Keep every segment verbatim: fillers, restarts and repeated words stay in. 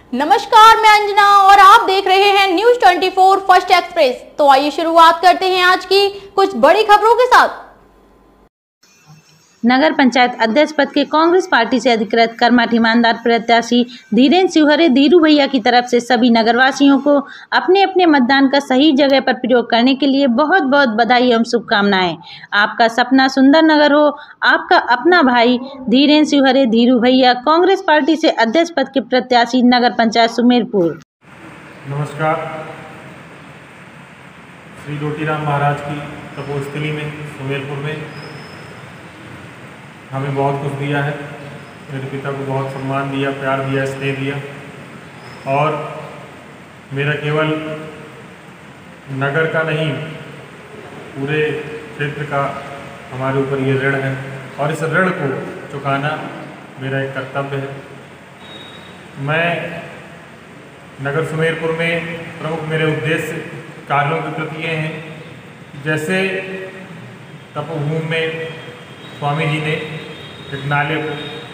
नमस्कार, मैं अंजना और आप देख रहे हैं न्यूज चौबीस फर्स्ट एक्सप्रेस। तो आइए शुरुआत करते हैं आज की कुछ बड़ी खबरों के साथ। नगर पंचायत अध्यक्ष पद के कांग्रेस पार्टी से अधिकृत कर्मठ ईमानदार प्रत्याशी धीरेन्द्र शिवहरे धीरू भैया की तरफ से सभी नगरवासियों को अपने अपने मतदान का सही जगह पर प्रयोग करने के लिए बहुत बहुत बधाई एवं शुभकामनाएं। आपका सपना सुंदर नगर हो। आपका अपना भाई धीरेन्द्र शिवहरे धीरू भैया, कांग्रेस पार्टी से अध्यक्ष पद के प्रत्याशी, नगर पंचायत सुमेरपुर। नमस्कार। श्री रोटीराम महाराज की तपोस्थली में सुमेरपुर में हमें बहुत कुछ दिया है। मेरे पिता को बहुत सम्मान दिया, प्यार दिया, स्नेह दिया और मेरा केवल नगर का नहीं, पूरे क्षेत्र का हमारे ऊपर ये ऋण है और इस ऋण को चुकाना मेरा एक कर्तव्य है। मैं नगर सुमेरपुर में प्रमुख मेरे उद्देश्य कार्यों के प्रति ये हैं, जैसे तपोभूमि में स्वामी जी ने एक नाले को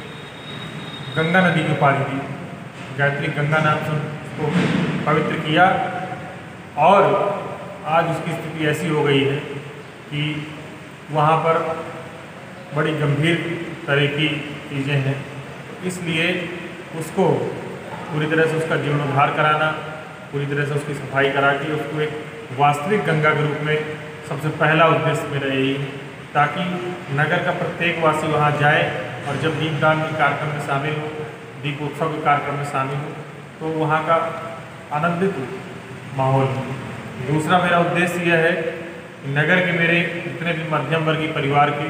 गंगा नदी को पानी दी, गायत्री गंगा नाम से उसको पवित्र किया और आज उसकी स्थिति ऐसी हो गई है कि वहाँ पर बड़ी गंभीर तरह की चीज़ें हैं। इसलिए उसको पूरी तरह से उसका जीर्णोद्धार कराना, पूरी तरह से उसकी सफाई करा के उसको एक वास्तविक गंगा के रूप में सबसे पहला उद्देश्य मेरा यही है, ताकि नगर का प्रत्येक वासी वहाँ जाए और जब दीपदान के कार्यक्रम में शामिल हो, दीपोत्सव के कार्यक्रम में शामिल हो, तो वहाँ का आनंदित माहौल हो। दूसरा मेरा उद्देश्य यह है कि नगर के मेरे जितने भी मध्यम वर्गीय परिवार के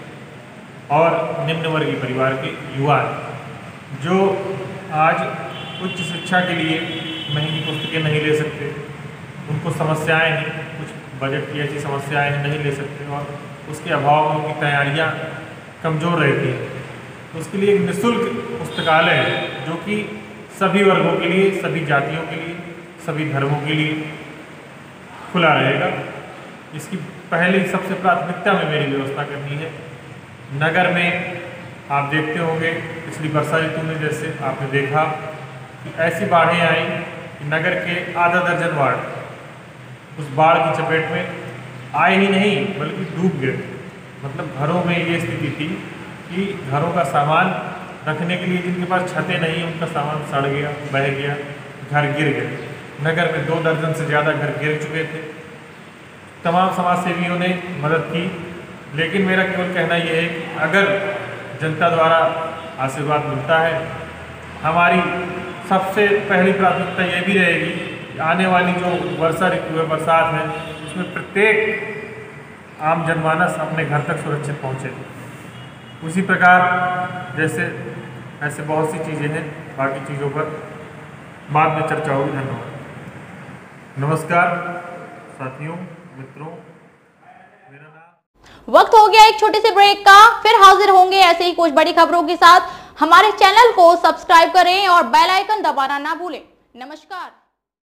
और निम्न वर्गीय परिवार के युवा जो आज उच्च शिक्षा के लिए महंगी पुस्तकें नहीं ले सकते, उनको समस्याएं हैं, कुछ बजट की ऐसी समस्याएं हैं, नहीं ले सकते और उसके अभाव में उनकी तैयारियां कमज़ोर रहती हैं। तो उसके लिए एक निःशुल्क पुस्तकालय है जो कि सभी वर्गों के लिए, सभी जातियों के लिए, सभी धर्मों के लिए खुला रहेगा। इसकी पहली सबसे प्राथमिकता में मेरी व्यवस्था करनी है। नगर में आप देखते होंगे पिछली वर्षा ऋतु में जैसे आपने देखा कि ऐसी बाढ़ें आई कि नगर के आधा दर्जन वार्ड उस बाढ़ की चपेट में आए ही नहीं बल्कि डूब गए। मतलब घरों में ये स्थिति थी कि घरों का सामान रखने के लिए जिनके पास छतें नहीं, उनका सामान सड़ गया, बह गया, घर गिर गए। नगर में दो दर्जन से ज़्यादा घर गिर चुके थे। तमाम समाज सेवियों ने मदद की, लेकिन मेरा केवल कहना यह है कि अगर जनता द्वारा आशीर्वाद मिलता है, हमारी सबसे पहली प्राथमिकता ये भी रहेगी कि आने वाली जो वर्षा ऋतु है, बरसात है, उसमें प्रत्येक आम जनमानस अपने घर तक सुरक्षित पहुँचे। उसी प्रकार जैसे ऐसे बहुत सी चीज़ें हैं, बाकी चीज़ों पर बाद में चर्चा होगी। धन्यवाद। नमस्कार साथियों, मित्रों, मेरा नाम। वक्त हो गया एक छोटे से ब्रेक का, फिर हाजिर होंगे ऐसे ही कुछ बड़ी खबरों के साथ। हमारे चैनल को सब्सक्राइब करें और बेल आइकन दबाना ना भूलें। नमस्कार।